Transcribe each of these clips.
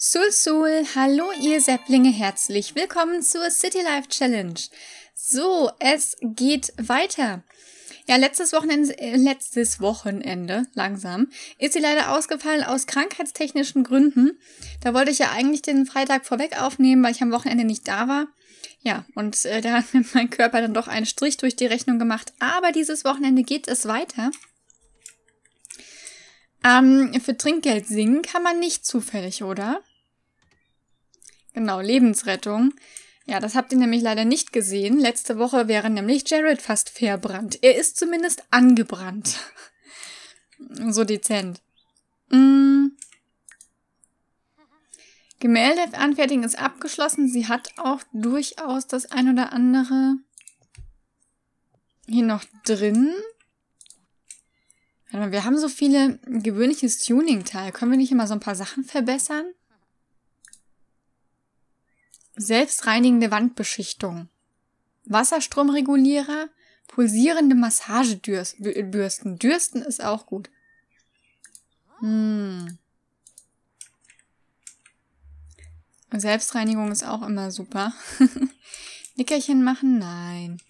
Sul Sul, hallo ihr Säpplinge, herzlich willkommen zur City Life Challenge. So, es geht weiter. Ja, letztes Wochenende, langsam, ist sie leider ausgefallen aus krankheitstechnischen Gründen. Da wollte ich ja eigentlich den Freitag vorweg aufnehmen, weil ich am Wochenende nicht da war. Ja, und da hat mir mein Körper dann doch einen Strich durch die Rechnung gemacht. Aber dieses Wochenende geht es weiter. Für Trinkgeld singen kann man nicht zufällig, oder? Genau, Lebensrettung. Ja, das habt ihr nämlich leider nicht gesehen. Letzte Woche wäre nämlich Jared fast verbrannt. Er ist zumindest angebrannt. So dezent. Gemälde anfertigen ist abgeschlossen. Sie hat auch durchaus das ein oder andere hier noch drin. Wir haben so viele gewöhnliches Tuning-Teil. Können wir nicht immer so ein paar Sachen verbessern? Selbstreinigende Wandbeschichtung. Wasserstromregulierer. Pulsierende Massagebürsten. Dürsten ist auch gut. Selbstreinigung ist auch immer super. Nickerchen machen? Nein.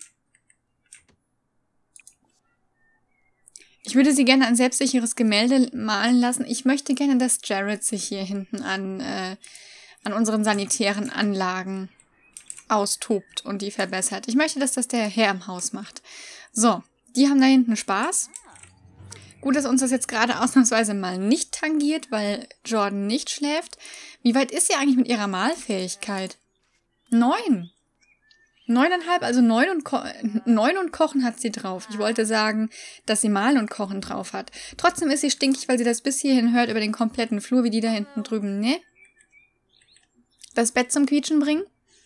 Ich würde sie gerne ein selbstsicheres Gemälde malen lassen. Ich möchte gerne, dass Jared sich hier hinten an unseren sanitären Anlagen austobt und die verbessert. Ich möchte, dass das der Herr im Haus macht. So, die haben da hinten Spaß. Gut, dass uns das jetzt gerade ausnahmsweise mal nicht tangiert, weil Jordan nicht schläft. Wie weit ist sie eigentlich mit ihrer Malfähigkeit? 9. 9,5, also 9 und Kochen hat sie drauf. Ich wollte sagen, dass sie Malen und Kochen drauf hat. Trotzdem ist sie stinkig, weil sie das bis hierhin hört über den kompletten Flur, wie die da hinten drüben, ne? Das Bett zum Quietschen bringen?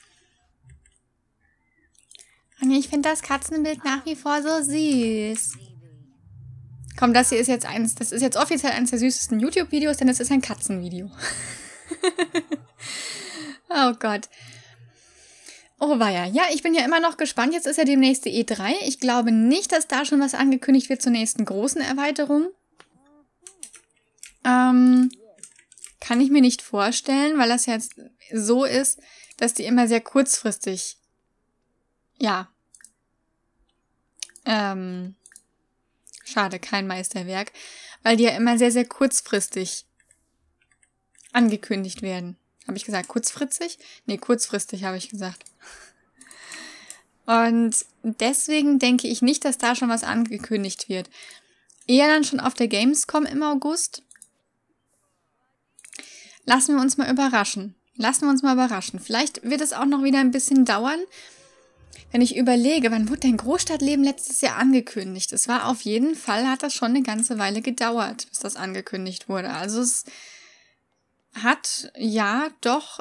Oh nee, ich finde das Katzenbild nach wie vor so süß. Komm, das hier ist jetzt das ist jetzt offiziell eines der süßesten YouTube-Videos, denn es ist ein Katzenvideo. Oh Gott. Oh weia. Ja, ich bin ja immer noch gespannt. Jetzt ist ja demnächst die E3. Ich glaube nicht, dass da schon was angekündigt wird zur nächsten großen Erweiterung. Kann ich mir nicht vorstellen, weil das jetzt so ist, dass die immer sehr kurzfristig, ja, schade, kein Meisterwerk, weil die ja immer sehr, sehr kurzfristig angekündigt werden. Habe ich gesagt, kurzfristig? Nee, kurzfristig habe ich gesagt. Und deswegen denke ich nicht, dass da schon was angekündigt wird. Eher dann schon auf der Gamescom im August. Lassen wir uns mal überraschen. Vielleicht wird es auch noch wieder ein bisschen dauern. Wenn ich überlege, wann wurde denn Großstadtleben letztes Jahr angekündigt? Es war auf jeden Fall, hat das schon eine ganze Weile gedauert, bis das angekündigt wurde. Also es hat, ja, doch,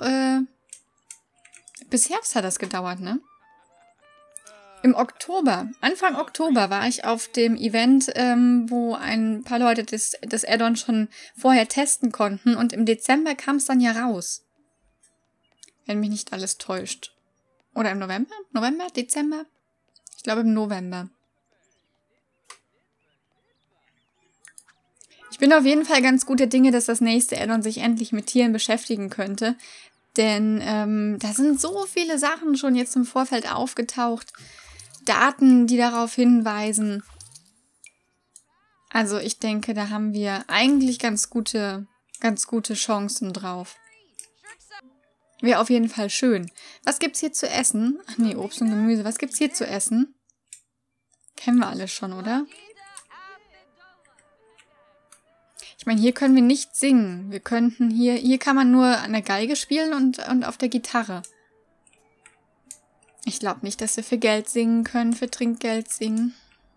bis Herbst hat das gedauert, ne? Im Oktober, Anfang Oktober war ich auf dem Event, wo ein paar Leute das Add-on schon vorher testen konnten und im Dezember kam es dann ja raus. Wenn mich nicht alles täuscht. Oder im November? November? Dezember? Ich glaube im November. Ich bin auf jeden Fall ganz guter Dinge, dass das nächste Add-on sich endlich mit Tieren beschäftigen könnte. Denn da sind so viele Sachen schon jetzt im Vorfeld aufgetaucht. Daten, die darauf hinweisen. Also ich denke, da haben wir eigentlich ganz gute Chancen drauf. Wäre auf jeden Fall schön. Was gibt's hier zu essen? Ach nee, Obst und Gemüse. Was gibt's hier zu essen? Kennen wir alles schon, oder? Ich meine, hier können wir nicht singen. Wir könnten hier kann man nur an der Geige spielen und auf der Gitarre. Ich glaube nicht, dass wir für Geld singen können, für Trinkgeld singen.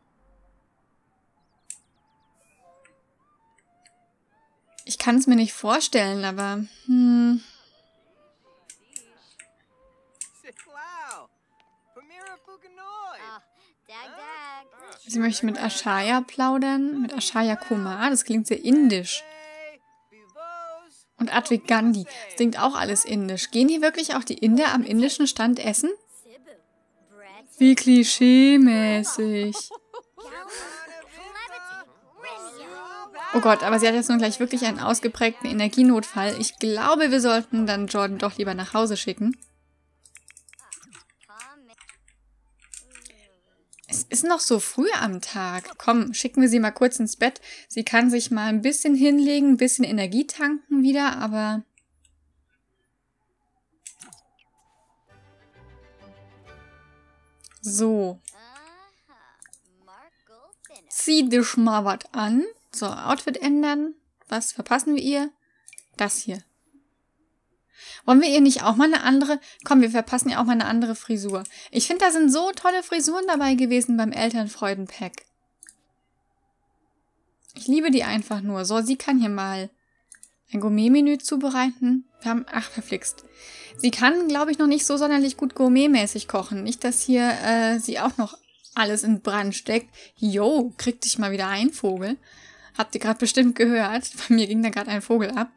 Ich kann es mir nicht vorstellen, aber Sie möchte mit Ashaya plaudern, mit Ashaya Kumar, das klingt sehr indisch. Und Advik Gandhi, das klingt auch alles indisch. Gehen hier wirklich auch die Inder am indischen Stand essen? Wie klischee-mäßig. Oh Gott, aber sie hat jetzt nun gleich wirklich einen ausgeprägten Energienotfall. Ich glaube, wir sollten dann Jordan doch lieber nach Hause schicken. Es ist noch so früh am Tag. Komm, schicken wir sie mal kurz ins Bett. Sie kann sich mal ein bisschen hinlegen, ein bisschen Energie tanken wieder, aber... So. Zieh dich mal was an. So, Outfit ändern. Was verpassen wir ihr? Das hier. Wollen wir ihr nicht auch mal eine andere... Komm, wir verpassen ihr auch mal eine andere Frisur. Ich finde, da sind so tolle Frisuren dabei gewesen beim Elternfreuden-Pack. Ich liebe die einfach nur. So, sie kann hier mal ein Gourmet-Menü zubereiten. Wir haben... Ach, verflixt. Sie kann, glaube ich, noch nicht so sonderlich gut gourmetmäßig kochen. Nicht, dass hier sie auch noch alles in Brand steckt. Jo, krieg dich mal wieder ein, Vogel. Habt ihr gerade bestimmt gehört. Bei mir ging da gerade ein Vogel ab.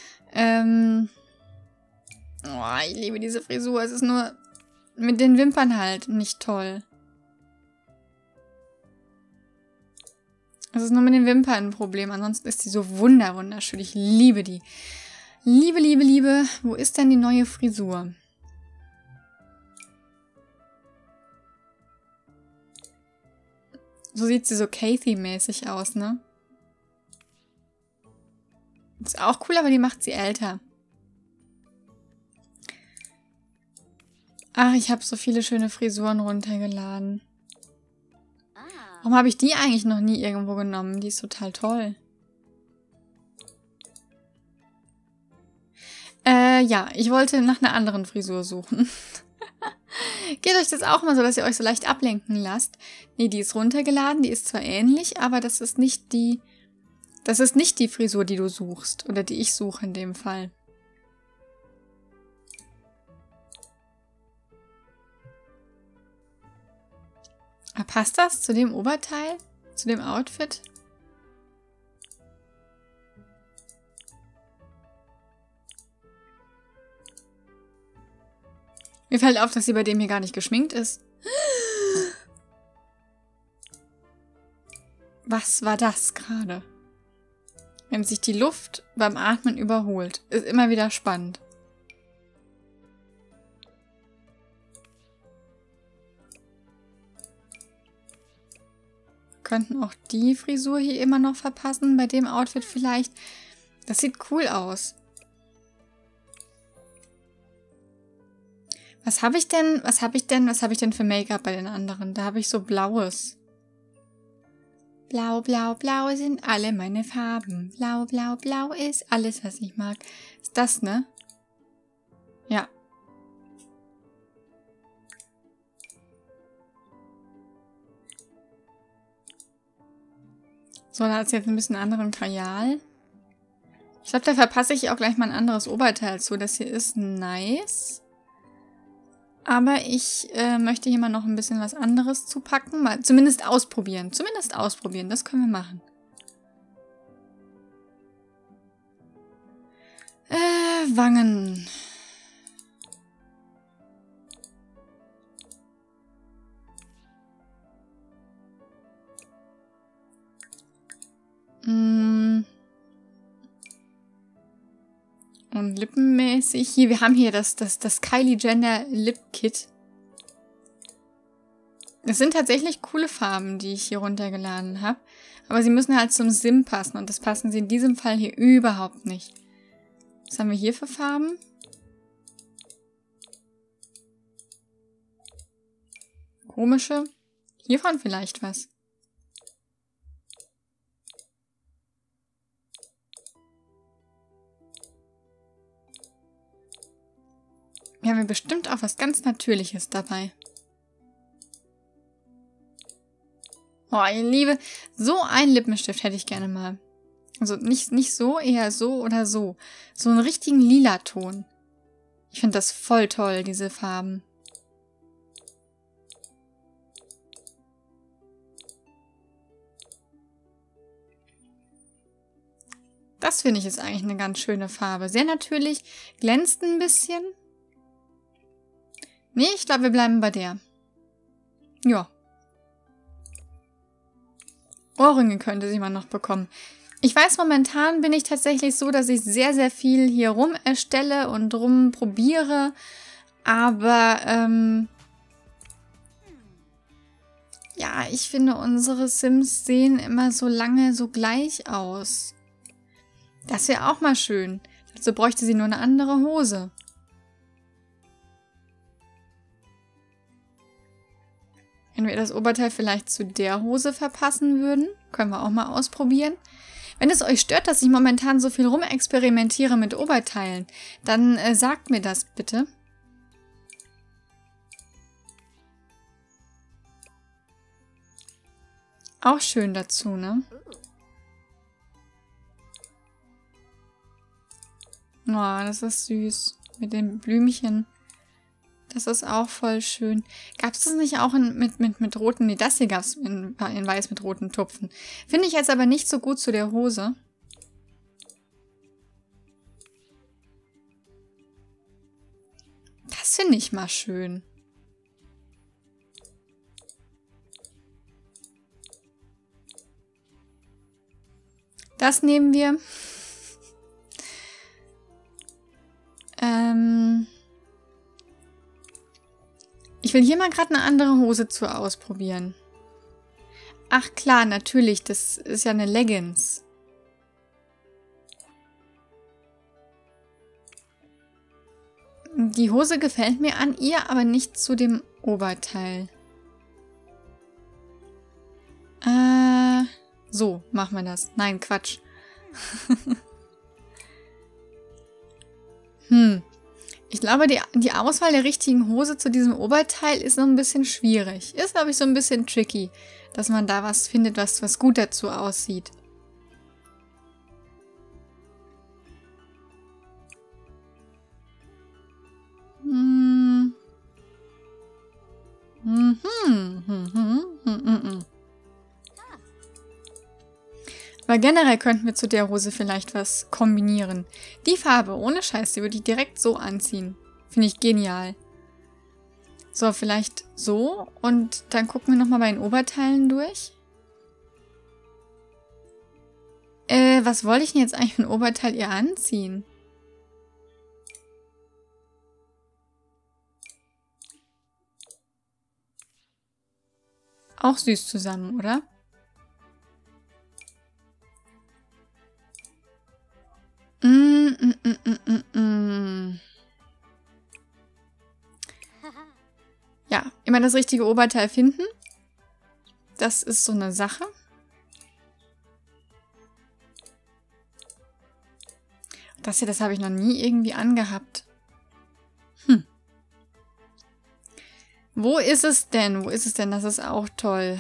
Oh, ich liebe diese Frisur. Es ist nur mit den Wimpern halt nicht toll. Es ist nur mit den Wimpern ein Problem. Ansonsten ist sie so wunderschön. Ich liebe die. Liebe, liebe, liebe. Wo ist denn die neue Frisur? So sieht sie so Kathy-mäßig aus, ne? Ist auch cool, aber die macht sie älter. Ach, ich habe so viele schöne Frisuren runtergeladen. Warum habe ich die eigentlich noch nie irgendwo genommen? Die ist total toll. Ja, ich wollte nach einer anderen Frisur suchen. Geht euch das auch mal so, dass ihr euch so leicht ablenken lasst? Nee, die ist runtergeladen, die ist zwar ähnlich, aber das ist nicht die Frisur, die du suchst. Oder die ich suche in dem Fall. Passt das zu dem Oberteil? Zu dem Outfit? Mir fällt auf, dass sie bei dem hier gar nicht geschminkt ist. Was war das gerade? Wenn sich die Luft beim Atmen überholt. Ist immer wieder spannend. Wir könnten auch die Frisur hier immer noch verpassen. Bei dem Outfit vielleicht. Das sieht cool aus. Was habe ich denn für Make-up bei den anderen? Da habe ich so Blaues. Blau, blau, blau sind alle meine Farben. Blau, blau, blau ist alles, was ich mag. Ist das, ne? Ja. So, da hat es jetzt ein bisschen anderen Kajal. Ich glaube, da verpasse ich auch gleich mal ein anderes Oberteil zu. Das hier ist nice. Aber ich möchte hier mal noch ein bisschen was anderes zupacken. Mal zumindest ausprobieren. Zumindest ausprobieren. Das können wir machen. Wangen. Und lippenmäßig. Hier, wir haben hier das Kylie Jenner Lip Kit. Es sind tatsächlich coole Farben, die ich hier runtergeladen habe. Aber sie müssen halt zum Sim passen. Und das passen sie in diesem Fall hier überhaupt nicht. Was haben wir hier für Farben? Komische. Hiervon vielleicht was. Wir haben bestimmt auch was ganz Natürliches dabei. Oh, ich liebe, so einen Lippenstift hätte ich gerne mal. Also nicht so, eher so oder so. So einen richtigen lila Ton. Ich finde das voll toll, diese Farben. Das finde ich ist eigentlich eine ganz schöne Farbe. Sehr natürlich, glänzt ein bisschen. Nee, ich glaube, wir bleiben bei der. Ja. Ohrringe könnte sie mal noch bekommen. Ich weiß, momentan bin ich tatsächlich so, dass ich sehr, sehr viel hier rum erstelle und rum probiere. Aber, ja, ich finde, unsere Sims sehen immer so lange so gleich aus. Das wäre auch mal schön. Dazu bräuchte sie nur eine andere Hose. Wenn wir das Oberteil vielleicht zu der Hose verpassen würden, können wir auch mal ausprobieren. Wenn es euch stört, dass ich momentan so viel rumexperimentiere mit Oberteilen, dann sagt mir das bitte. Auch schön dazu, ne? Oh, das ist süß. Mit den Blümchen. Das ist auch voll schön. Gab es das nicht auch mit roten? Nee, das hier gab es in weiß mit roten Tupfen. Finde ich jetzt aber nicht so gut zu der Hose. Das finde ich mal schön. Das nehmen wir. Ich will hier mal gerade eine andere Hose zu ausprobieren. Ach klar, natürlich, das ist ja eine Leggings. Die Hose gefällt mir an ihr, aber nicht zu dem Oberteil. So, machen wir das. Nein, Quatsch. Ich glaube, die Auswahl der richtigen Hose zu diesem Oberteil ist noch ein bisschen schwierig. Ist, glaube ich, so ein bisschen tricky, dass man da was findet, was gut dazu aussieht. Aber generell könnten wir zu der Hose vielleicht was kombinieren. Die Farbe, ohne Scheiß, die würde ich direkt so anziehen. Finde ich genial. So, vielleicht so. Und dann gucken wir nochmal bei den Oberteilen durch. Was wollte ich denn jetzt eigentlich für ein Oberteil ihr anziehen? Auch süß zusammen, oder? Ja, immer das richtige Oberteil finden. Das ist so eine Sache. Das hier, das habe ich noch nie irgendwie angehabt. Wo ist es denn? Wo ist es denn? Das ist auch toll.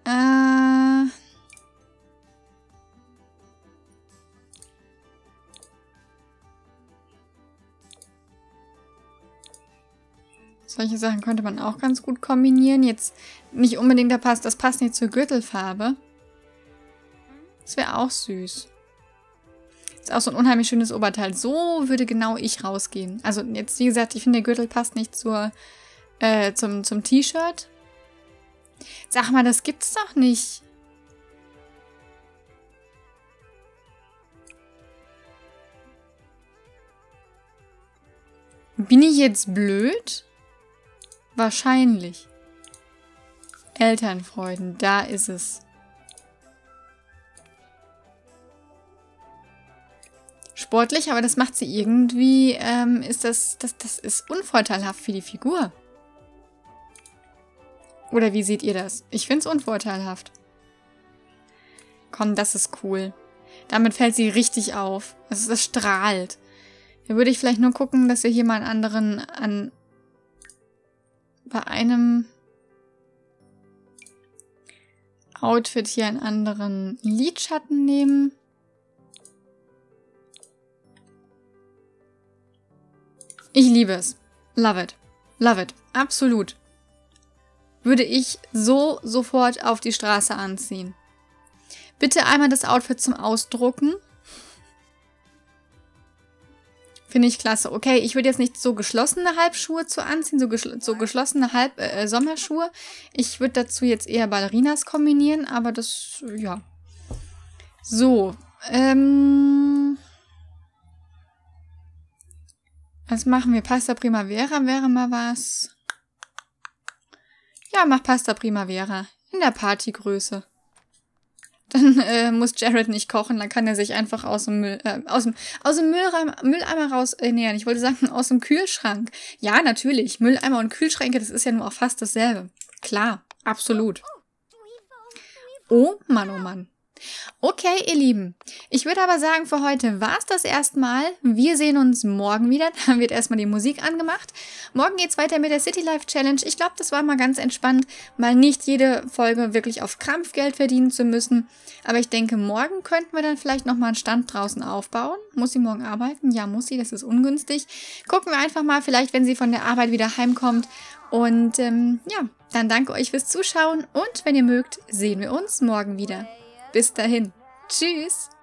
Solche Sachen könnte man auch ganz gut kombinieren. Jetzt nicht unbedingt, das passt nicht zur Gürtelfarbe. Das wäre auch süß. Ist auch so ein unheimlich schönes Oberteil. So würde genau ich rausgehen. Also jetzt, wie gesagt, ich finde, der Gürtel passt nicht zum T-Shirt. Sag mal, das gibt's doch nicht. Bin ich jetzt blöd? Wahrscheinlich. Elternfreuden, da ist es. Sportlich, aber das macht sie irgendwie, das ist unvorteilhaft für die Figur. Oder wie seht ihr das? Ich finde es unvorteilhaft. Komm, das ist cool. Damit fällt sie richtig auf. Also das strahlt. Da würde ich vielleicht nur gucken, dass wir hier mal einen anderen bei einem Outfit hier einen anderen Lidschatten nehmen. Ich liebe es. Love it. Love it. Absolut. Würde ich so sofort auf die Straße anziehen. Bitte einmal das Outfit zum Ausdrucken. Finde ich klasse. Okay, ich würde jetzt nicht so geschlossene Halbschuhe zu anziehen, so geschlossene Sommerschuhe. Ich würde dazu jetzt eher Ballerinas kombinieren, aber das, ja. So, Was machen wir? Pasta Primavera wäre mal was. Ja, mach Pasta Primavera. In der Partygröße. Dann muss Jared nicht kochen, dann kann er sich einfach aus dem Mülleimer raus ernähren. Ich wollte sagen, aus dem Kühlschrank. Ja, natürlich. Mülleimer und Kühlschränke, das ist ja nur auch fast dasselbe. Klar, absolut. Oh Mann, oh Mann. Okay, ihr Lieben. Ich würde aber sagen, für heute war es das erstmal. Wir sehen uns morgen wieder. Da wird erstmal die Musik angemacht. Morgen geht es weiter mit der City Life Challenge. Ich glaube, das war mal ganz entspannt, mal nicht jede Folge wirklich auf Krampf Geld verdienen zu müssen. Aber ich denke, morgen könnten wir dann vielleicht nochmal einen Stand draußen aufbauen. Muss sie morgen arbeiten? Ja, muss sie. Das ist ungünstig. Gucken wir einfach mal, vielleicht, wenn sie von der Arbeit wieder heimkommt. Und ja, dann danke euch fürs Zuschauen. Und wenn ihr mögt, sehen wir uns morgen wieder. Bis dahin. Tschüss.